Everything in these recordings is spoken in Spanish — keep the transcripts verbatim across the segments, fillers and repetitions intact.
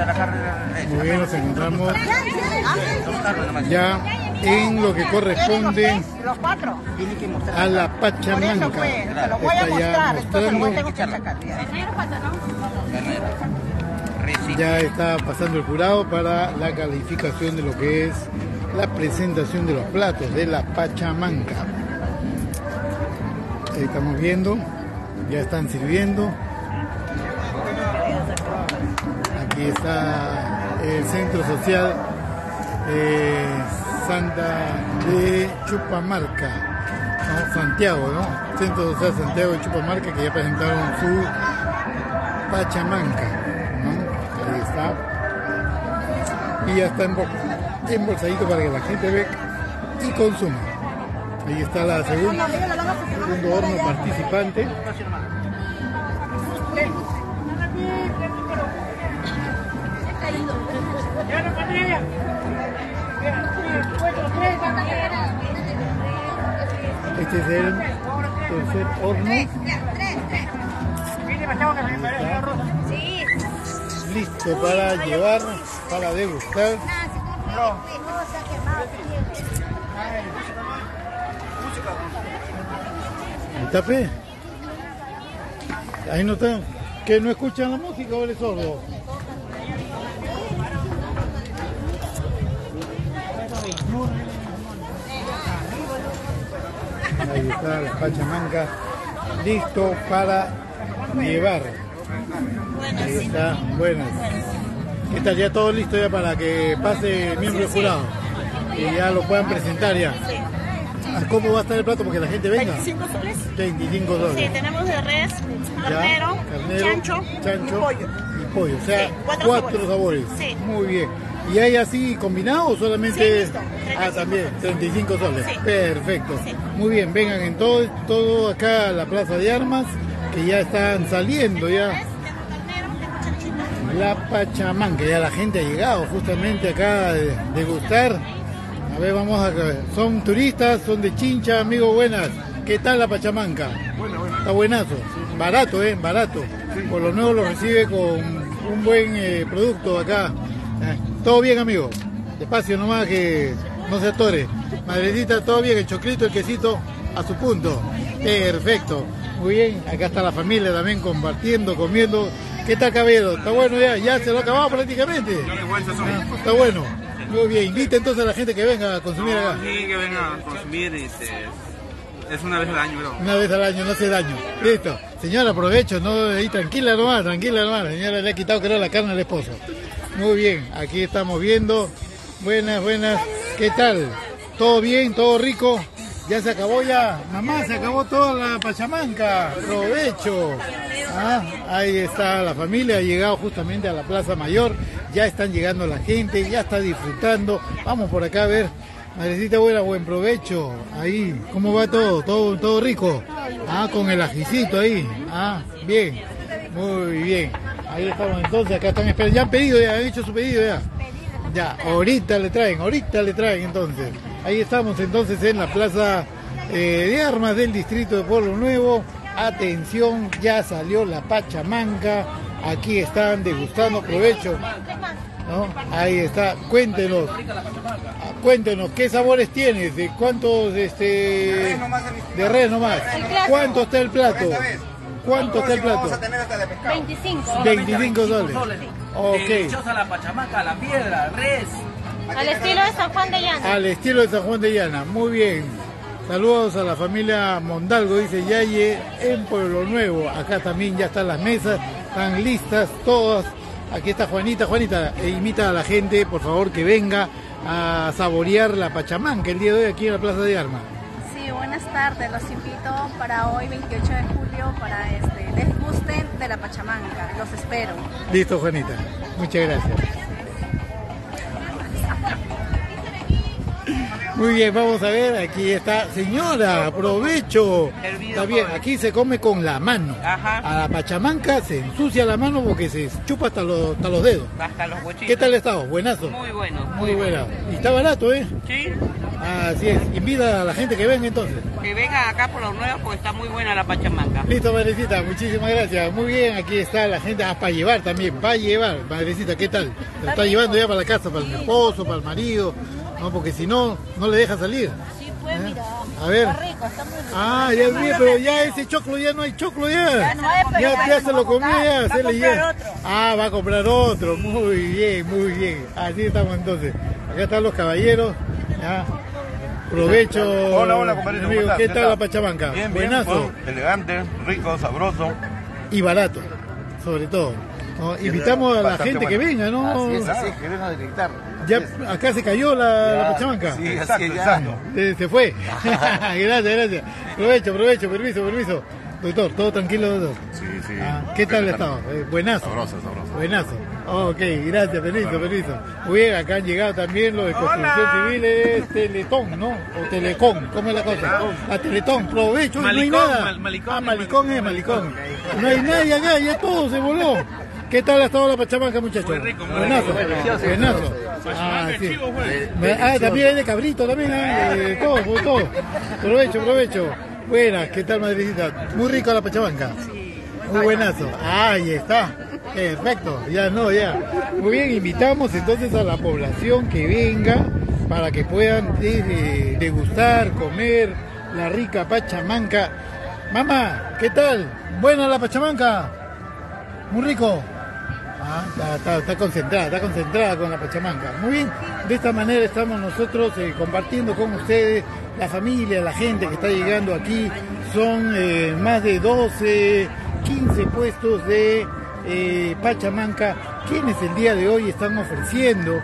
Muy bien, nos encontramos ya en lo que corresponde a la Pachamanca. Está ya mostrando. Ya está pasando el jurado para la calificación de lo que es la presentación de los platos de la Pachamanca. Ahí estamos viendo, ya están sirviendo. Aquí está el centro social eh, Santa de Chupamarca, ¿no? Santiago, ¿no? Centro Social Santiago de Chupamarca, que ya presentaron su Pachamanca, ¿no? Ahí está. Y ya está embolsadito para que la gente vea y consuma. Ahí está la segunda, segundo horno participante. Este es el tercer horno. Listo para llevar, para degustar. ¿Está fe? Ahí no está. ¿Que no escuchan la música o eres sordo? Ahí está la Pachamanca, listo para llevar. Ahí está, buenas. Está ya todo listo ya para que pase el miembro del jurado y ya lo puedan presentar ya. ¿Cómo va a estar el plato? Porque la gente venga. veinticinco soles. veinticinco soles. Sí, tenemos de res, carnero, ya, carnero chancho, chancho y pollo. Y pollo, o sea, Sí, cuatro, cuatro sabores. sabores. Sí. Muy bien. ¿Y hay así combinado o solamente? Sí, listo. Ah, también, treinta y cinco soles. Sí. Perfecto. Sí. Muy bien, vengan en todo, todo acá a la Plaza de Armas, que ya están saliendo ya. Tengo carnero, tengo chanchito. La Pachamanca, ya la gente ha llegado justamente acá a degustar. A ver, vamos a ver. Son turistas, son de Chincha, amigos, buenas. ¿Qué tal la Pachamanca? Bueno, bueno. Está buenazo. Barato, ¿eh? Barato. Por lo nuevo lo recibe con un buen eh, producto acá. Eh, todo bien, amigo. Despacio nomás, que no se atore. Madrecita, todo bien. El choclito, el quesito, a su punto. Perfecto. Muy bien. Acá está la familia también compartiendo, comiendo. ¿Qué tal, caballero? ¿Está bueno ya? ¿Ya se lo ha acabado prácticamente? Ah, está bueno. Muy bien, invita entonces a la gente que venga a consumir acá. Sí, que venga a consumir, este, es una vez al año, bro. Una vez al año, no hace daño. Listo. Señora, aprovecho, no, ahí tranquila nomás, tranquila nomás. La señora le ha quitado, creo, la carne al esposo. Muy bien, aquí estamos viendo. Buenas, buenas. ¿Qué tal? ¿Todo bien? ¿Todo rico? Ya se acabó ya. Mamá, se acabó toda la Pachamanca. Provecho. Ah, ahí está la familia, ha llegado justamente a la Plaza Mayor. Ya están llegando la gente, ya está disfrutando. Vamos por acá a ver. Madrecita buena, buen provecho. Ahí, ¿cómo va todo? ¿Todo, todo rico? Ah, con el ajicito ahí. Ah, bien. Muy bien. Ahí estamos entonces, acá están esperando. Ya han pedido, ya han hecho su pedido ya. Ya, ahorita le traen, ahorita le traen entonces. Ahí estamos entonces en la Plaza eh, de Armas del distrito de Pueblo Nuevo. Atención, ya salió la Pachamanca. Aquí están degustando, provecho. ¿No? Ahí está, cuéntenos. Cuéntenos, ¿qué sabores tienes? ¿De cuántos, este... de res nomás? ¿Cuánto está el plato? ¿Cuánto está el plato? veinticinco. veinticinco soles. Ok. Deliciosa la Pachamanca, la piedra, res. Al estilo de San Juan de Llana. Al estilo de San Juan de Llana, muy bien. Saludos a la familia Mondalgo, dice Yaye, en Pueblo Nuevo. Acá también ya están las mesas, están listas todas. Aquí está Juanita. Juanita, e invita a la gente, por favor, que venga a saborear la Pachamanca el día de hoy aquí en la Plaza de Armas. Sí, buenas tardes. Los invito para hoy, veintiocho de julio, para este degusten de la Pachamanca. Los espero. Listo, Juanita. Muchas gracias. Muy bien, vamos a ver, aquí está, señora, aprovecho. Está bien, aquí se come con la mano. Ajá. A la pachamanca se ensucia la mano porque se chupa hasta los, hasta los dedos. Hasta los huechitos. ¿Qué tal estado? Buenazo. Muy bueno. Muy buena. Y está barato, ¿eh? Sí. Así es. Invita a la gente que venga entonces. Que vengan acá por los nuevos porque está muy buena la pachamanca. Listo, madrecita, muchísimas gracias. Muy bien, aquí está la gente, ah, para llevar también, para llevar. Madrecita, ¿qué tal? ¿Te lo está llevando ya para la casa, para el esposo, para el marido? No, porque si no, no le deja salir. Sí, pues, ¿Eh? mira. A ver. Está rico, está muy rico. Ah, ya vi, pero ya ese choclo ya no hay choclo ya. Ya no hay, pero Ya, ya ya no se va lo a comió comprar, ya. va a se le comprar ya. otro. Ah, va a comprar otro. Muy bien, muy bien. Así estamos entonces. Acá están los caballeros. Ya. Provecho. Hola, hola, compadrito, amigo. ¿cómo ¿Qué estás? tal la pachamanca? Bien, bien, Buenazo. bueno, elegante, rico, sabroso. Y barato, sobre todo. ¿No? Invitamos a la Bastante gente que bueno. venga, ¿no? Así es, así es, que vengan a deleitar. Ya acá se cayó la, la pachamanca. Sí, exacto, exacto. Eh, se fue. Gracias, gracias. Provecho, provecho, permiso, permiso. Doctor, ¿todo tranquilo, doctor? Sí, sí. Ah, ¿qué tal el estado? Eh, buenazo. Sabroso, sabroso. Buenazo. Ok, gracias, permiso, permiso. Muy bien, acá han llegado también los de construcción civil, es Teletón, ¿no? O Telecom, ¿cómo es la cosa? A Teletón, provecho, Malicón, no hay nada. mal- malicón, ah, Malicón es Malicón. No hay nadie acá, ya todo se voló. ¿Qué tal ha estado la pachamanca, muchachos? Muy rico, muy Buenazo, rico. buenazo. Ah, sí. Ah, también hay de cabrito, también hay de todo, de todo. Provecho, provecho. Buenas, ¿qué tal, madrecita? Muy rico la pachamanca. Muy buenazo. Ahí está. Perfecto. Ya no, ya. Muy bien, invitamos entonces a la población que venga para que puedan eh, degustar, comer la rica pachamanca. Mamá, ¿qué tal? Buena la pachamanca. Muy rico. Ah, está, está, está concentrada, está concentrada con la pachamanca. Muy bien, de esta manera estamos nosotros eh, compartiendo con ustedes, la familia, la gente que está llegando aquí. Son eh, más de doce, quince puestos de eh, pachamanca, quienes el día de hoy están ofreciendo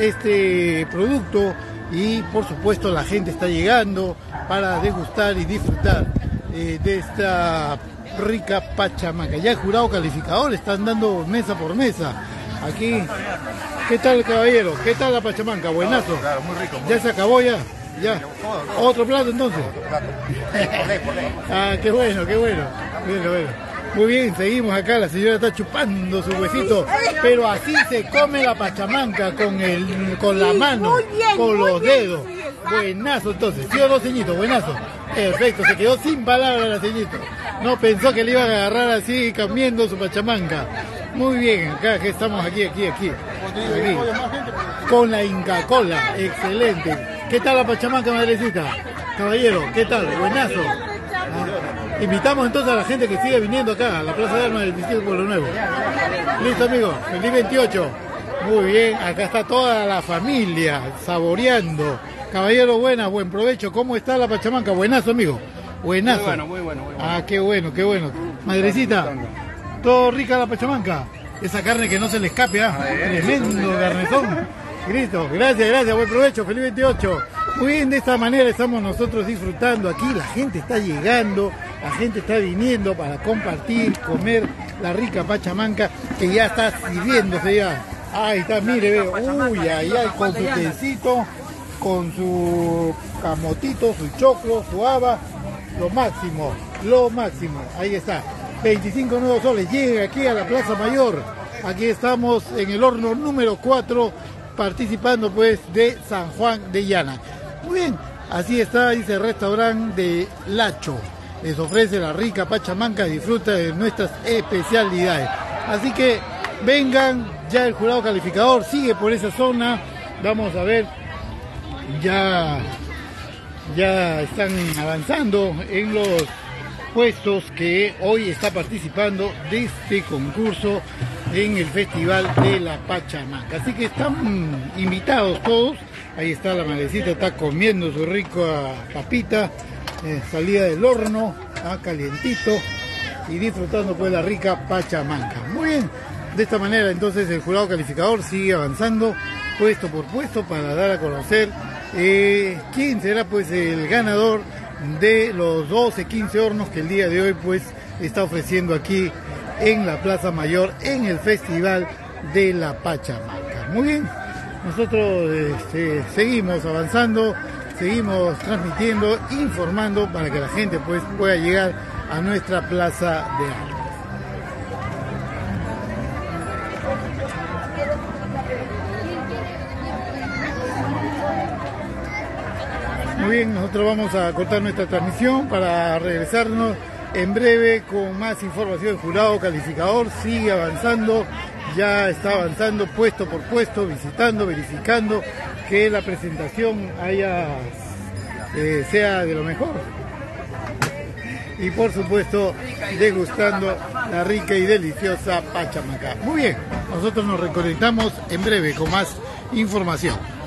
este producto y por supuesto la gente está llegando para degustar y disfrutar eh, de esta rica pachamanca. Ya el jurado calificador están dando mesa por mesa. Aquí, ¿qué tal, caballero? ¿Qué tal la pachamanca? Buenazo. Claro, muy rico. Muy ¿Ya se acabó ya? Ya. ¿Otro plato entonces? plato. Por ley, por ley. Ah, qué bueno, qué bueno. Bueno, bueno. Muy bien, seguimos acá, la señora está chupando su huesito, pero así se come la pachamanca, con el, con la mano, con los dedos. Buenazo entonces, ¿sí o no, ceñito? Buenazo. Perfecto, se quedó sin palabras la ceñito. No pensó que le iban a agarrar así, cambiando su pachamanca. Muy bien, acá que estamos aquí, aquí, aquí. Aquí. Con la Inca Cola, excelente. ¿Qué tal la pachamanca, madrecita? Caballero, ¿qué tal? Buenazo. Ah, invitamos entonces a la gente que sigue viniendo acá a la Plaza de Armas del Distrito Pueblo Nuevo. Listo, amigos, feliz veintiocho. Muy bien, acá está toda la familia saboreando. Caballero, buena, buen provecho. ¿Cómo está la pachamanca? Buenazo, amigo. Buenazo. Muy bueno, muy bueno, muy bueno. Ah, qué bueno, qué bueno. Madrecita, todo rica la pachamanca. Esa carne que no se le escape, ¿ah? Tremendo carnezón. Listo, gracias, gracias, buen provecho, feliz veintiocho. Muy bien, de esta manera estamos nosotros disfrutando aquí, la gente está llegando, la gente está viniendo para compartir, comer la rica pachamanca que ya está sirviéndose ya. Ahí está, mire, ve, uy, ahí hay con su tecito, con su camotito, su choclo, su haba, lo máximo, lo máximo, ahí está. veinticinco nuevos soles, llega aquí a la Plaza Mayor, aquí estamos en el horno número cuatro, participando pues de San Juan de Llana. Muy bien, así está, dice el restaurante de Lacho. Les ofrece la rica pachamanca, disfruta de nuestras especialidades. Así que vengan, ya el jurado calificador sigue por esa zona. Vamos a ver, ya, ya están avanzando en los puestos que hoy está participando de este concurso en el Festival de la Pachamanca. Así que están invitados todos. Ahí está la madrecita, está comiendo su rica papita, eh, salida del horno, ah, calientito, y disfrutando pues la rica pachamanca. Muy bien, de esta manera entonces el jurado calificador sigue avanzando puesto por puesto para dar a conocer eh, quién será pues el ganador de los doce, quince hornos que el día de hoy pues está ofreciendo aquí en la Plaza Mayor en el Festival de la Pachamanca. Muy bien. Nosotros este, seguimos avanzando, seguimos transmitiendo, informando para que la gente pues pueda llegar a nuestra plaza de armas. Muy bien, nosotros vamos a cortar nuestra transmisión para regresarnos en breve con más información. El jurado calificador sigue avanzando, ya está avanzando puesto por puesto, visitando, verificando que la presentación haya eh, sea de lo mejor. Y por supuesto, degustando la rica y deliciosa pachamaca. Muy bien, nosotros nos reconectamos en breve con más información.